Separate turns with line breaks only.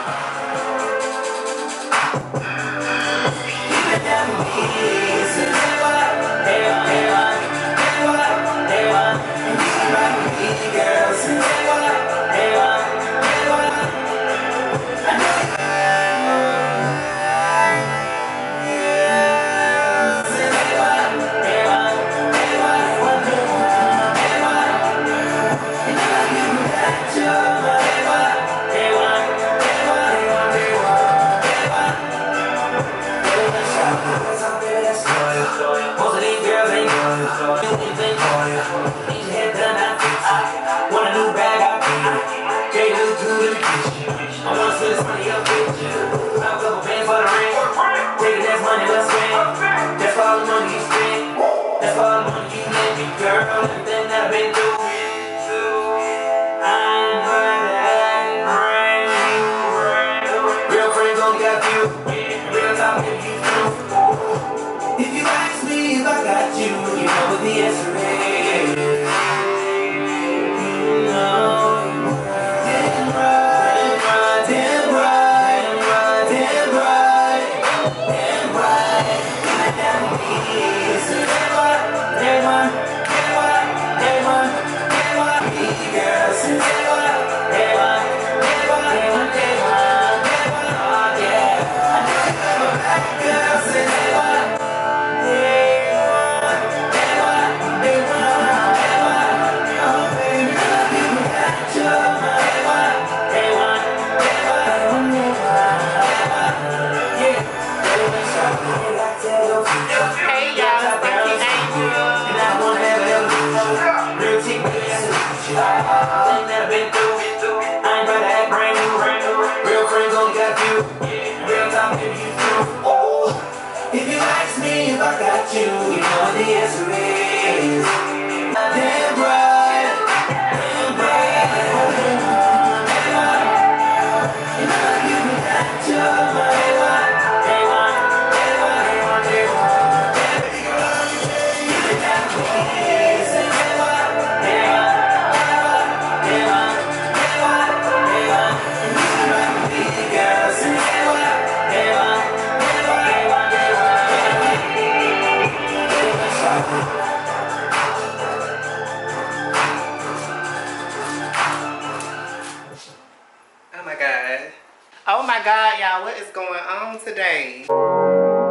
If you ask me if I got you, you know what the answer is. No. Damn right, damn right, damn right, damn right. Damn right, damn right, damn right, damn right, damn right. Girls, damn right, damn right, damn right, damn right, damn right, yeah. I know you're black girls, damn right. If you ask me if I got you, you know what the answer is. Damn right, damn right, damn right. And I give you that job, damn right, damn right, damn right, damn right. Give it that please, damn right, damn right, damn right, damn right, damn right. And you can run with me, girls, damn right, damn right, damn right, damn right.
Oh my God, y'all, what is going on today?